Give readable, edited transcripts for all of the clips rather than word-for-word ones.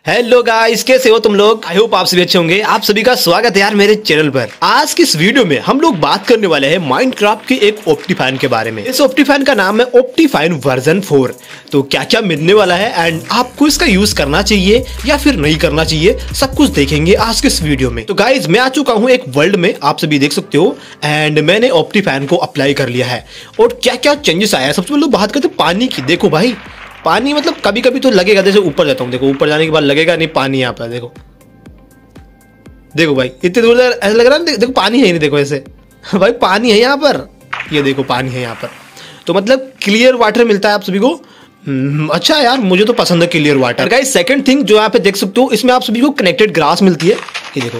Hello guys, कैसे हो तुम लोग। आई होप आप सभी अच्छे होंगे। आप सभी का स्वागत है यार मेरे चैनल पर। आज की इस वीडियो में हम लोग बात करने वाले हैं माइनक्राफ्ट के एक ऑप्टिफाइन के बारे में। इस ऑप्टिफाइन का नाम है ऑप्टिफाइन वर्जन 4। तो क्या क्या मिलने वाला है एंड आपको इसका यूज करना चाहिए या फिर नहीं करना चाहिए, सब कुछ देखेंगे आज के इस वीडियो में। तो गाइज मैं आ चुका हूँ एक वर्ल्ड में, आप सभी देख सकते हो, एंड मैंने ऑप्टिफाइन को अप्लाई कर लिया है। और क्या क्या चेंजेस आया है, सबसे पहले बात करते पानी की। देखो भाई, पानी मतलब कभी कभी तो लगेगा, जैसे ऊपर जाता हूँ, देखो ऊपर जाने के बाद लगेगा नहीं पानी यहाँ पर। देखो देखो भाई, इतनी दूर ऐसा लग रहा है, देखो पानी है ही नहीं। देखो ऐसे भाई पानी है यहाँ पर, ये देखो पानी है यहाँ पर। तो मतलब क्लियर वाटर मिलता है आप सभी को। अच्छा यार, मुझे तो पसंद है clear water. Guys second thing जो यहाँ पे देख सकते हो, इसमें आप सभी को कनेक्टेड ग्रास मिलती है। ये देखो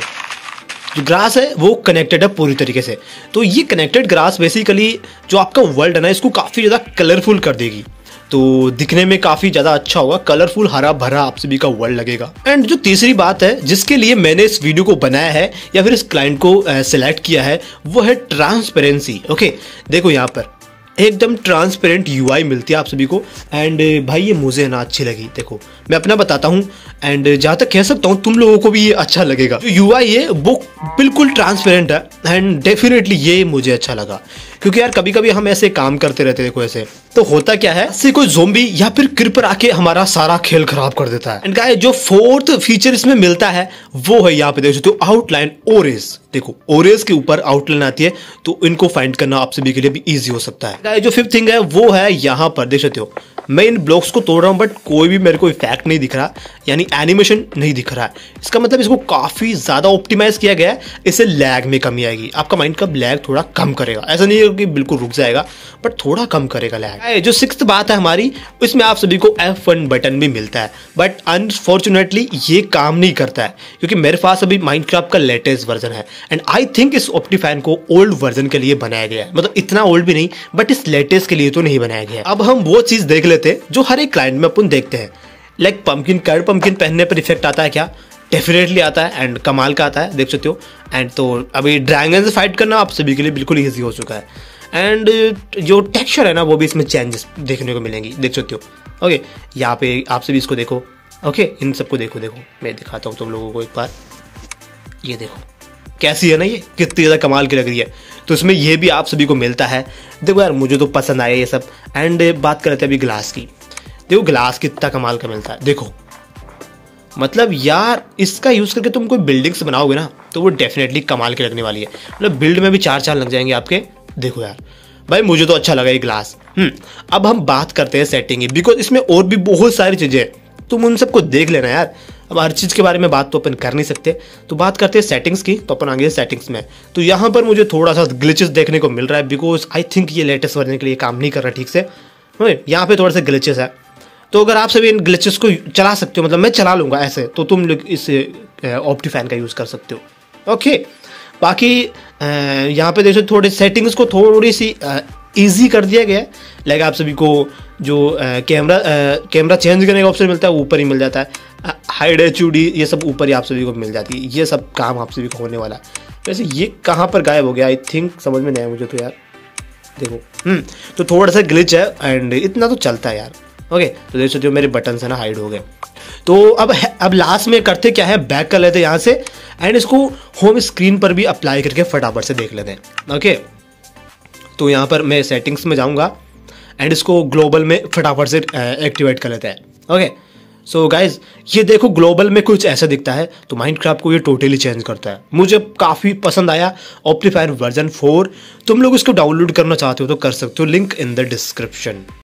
जो ग्रास है वो कनेक्टेड है पूरी तरीके से। तो ये कनेक्टेड ग्रास बेसिकली जो आपका वर्ल्ड है ना, इसको काफी ज्यादा कलरफुल कर देगी। तो दिखने में काफी ज्यादा अच्छा होगा, कलरफुल हरा भरा आप सभी का वर्ल्ड लगेगा। एंड जो तीसरी बात है जिसके लिए मैंने इस वीडियो को बनाया है या फिर इस क्लाइंट को सिलेक्ट किया है, वो है ट्रांसपेरेंसी। ओके, देखो यहाँ पर एकदम ट्रांसपेरेंट यूआई मिलती है आप सभी को। एंड भाई ये मुझे ना अच्छी लगी। देखो मैं अपना बताता हूँ, एंड जहाँ तक कह सकता हूँ तुम लोगों को भी ये अच्छा लगेगा। जो यूआई है वो बिल्कुल ट्रांसपेरेंट है एंड डेफिनेटली ये मुझे अच्छा लगा। क्योंकि यार कभी कभी हम ऐसे काम करते रहते हैं, देखो ऐसे तो होता क्या है, ऐसे कोई ज़ोंबी या फिर क्रीपर आके हमारा सारा खेल खराब कर देता है। एंड गाइस जो फोर्थ फीचर इसमें मिलता है वो है, यहाँ पे देख सकते हो, आउटलाइन ओरेस। देखो ओरेस के ऊपर आउटलाइन आती है, तो इनको फाइंड करना आप सभी के लिए भी इजी हो सकता है। गाइस जो फिफ्थ थिंग है वो है यहाँ पर देख सकते हो, मैं इन ब्लॉक्स को तोड़ रहा हूँ बट कोई भी मेरे को इफेक्ट नहीं दिख रहा, यानी एनिमेशन नहीं दिख रहा है। इसका मतलब इसको काफी ज्यादा ऑप्टिमाइज किया गया है, इससे लैग में कमी आएगी। आपका माइंड का लैग थोड़ा कम करेगा, ऐसा नहीं है कि बिल्कुल रुक जाएगा, बट थोड़ा कम करेगा लैग। जो सिक्स्थ बात है हमारी, इसमें आप सभी को F1 बटन भी मिलता है, बट अनफॉर्चुनेटली ये काम नहीं करता है क्योंकि मेरे पास अभी माइनक्राफ्ट का लेटेस्ट वर्जन है। एंड आई थिंक इस ऑप्टिफाइन को ओल्ड वर्जन के लिए बनाया गया है, मतलब इतना ओल्ड भी नहीं बट इस लेटेस्ट के लिए तो नहीं बनाया गया है। अब हम वो चीज देख लेते हैं जो हर एक क्लाइंट में अपन देखते हैं, लाइक पंपकिन कार्ड। पंपकिन पहनने पर इफेक्ट आता है क्या? डेफिनेटली आता है एंड कमाल का आता है, देख सकते हो। एंड तो अभी ड्रैगन से फाइट करना आप सभी के लिए बिल्कुल ईजी हो चुका है। एंड जो टेक्सचर है ना वो भी इसमें चेंजेस देखने को मिलेंगी, देख सकते हो। ओके, यहाँ पे आप सभी इसको देखो। ओके, इन सबको देखो। देखो मैं दिखाता हूँ तुम लोगों को एक बार, ये देखो कैसी है ना, ये कितनी ज़्यादा कमाल की लग रही है। तो इसमें ये भी आप सभी को मिलता है। देखो यार मुझे तो पसंद आया ये सब। एंड बात करते हैं अभी ग्लास की। देखो ग्लास कितना कमाल का मिलता है। देखो मतलब यार इसका यूज़ करके तुम कोई बिल्डिंग्स बनाओगे ना तो वो डेफिनेटली कमाल की लगने वाली है। मतलब बिल्ड में भी 4 लग जाएंगे आपके। देखो यार भाई मुझे तो अच्छा लगा ये ग्लास। अब हम बात करते हैं सेटिंग की, बिकॉज इसमें और भी बहुत सारी चीज़ें हैं, तुम उन सबको देख लेना यार। अब हर चीज़ के बारे में बात तो अपन कर नहीं सकते, तो बात करते हैं सेटिंग्स की। तो अपन आ गए सेटिंग्स में। तो यहाँ पर मुझे थोड़ा सा ग्लिचेस देखने को मिल रहा है, बिकॉज आई थिंक ये लेटेस्ट वर्जन के लिए काम नहीं कर रहा ठीक से। यहाँ पे थोड़ा सा ग्लिचेस है, तो अगर आप सभी इन ग्लिचेस को चला सकते हो, मतलब मैं चला लूँगा ऐसे, तो तुम लोग इस ऑप्टिफाइन का यूज़ कर सकते हो। ओके, बाकी यहाँ पे देखो थोड़े सेटिंग्स को थोड़ी सी ईजी कर दिया गया है। लाइक आप सभी को जो कैमरा चेंज करने का ऑप्शन मिलता है ऊपर ही मिल जाता है। हाइड HUD ये सब ऊपर ही आप सभी को मिल जाती है। ये सब काम आप सभी को होने वाला है। वैसे ये कहाँ पर गायब हो गया, आई थिंक समझ में नहीं आया मुझे तो यार। देखो तो थोड़ा सा ग्लिच है एंड इतना तो चलता है यार। ओके, तो देख सकते हो मेरे बटन है ना हाइड हो गए। तो अब लास्ट में करते क्या है, बैक कर लेते हैं यहाँ से एंड इसको होम स्क्रीन पर भी अप्लाई करके फटाफट से देख लेते हैं। ओके, तो यहाँ पर मैं सेटिंग्स में जाऊँगा एंड इसको ग्लोबल में फटाफट से एक्टिवेट कर लेते हैं। ओके, सो गाइज ये देखो ग्लोबल में कुछ ऐसा दिखता है, तो माइनक्राफ्ट को ये टोटली चेंज करता है। मुझे काफ़ी पसंद आया ऑप्टिफाइन वर्जन 4। तुम लोग इसको डाउनलोड करना चाहते हो तो कर सकते हो, लिंक इन द डिस्क्रिप्शन।